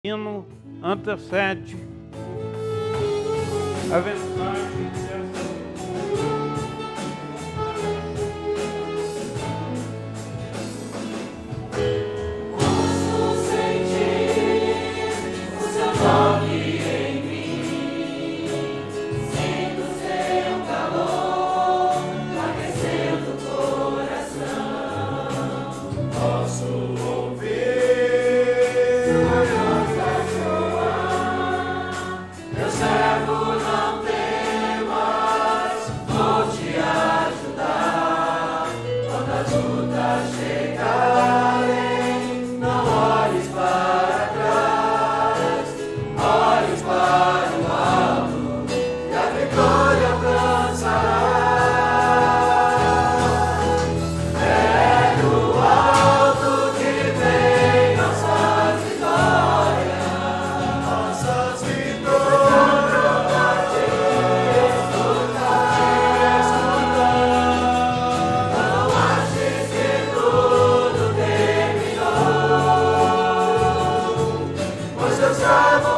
hino antecede a mensagem dessa. Posso sentir o seu toque em mim, sinto seu calor aquecendo o coração. Posso ouvir sua voz soar. Meu servo, não temas, vou te ajudar. Quando a luta chegar, não olhes para trás, olhes para o alto e a vitória alcançará. É do alto que vem nossas vitórias, nossas vitórias. Não aches que tudo terminou, pois eu estava